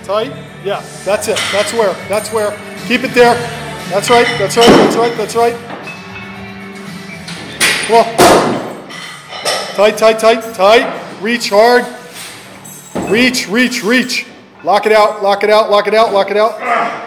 tight. Yeah, that's it. That's where. That's where. Keep it there. That's right. That's right. That's right. That's right. Come on. Tight, tight, tight, tight. Reach hard. Reach, reach, reach. Lock it out, lock it out, lock it out, lock it out.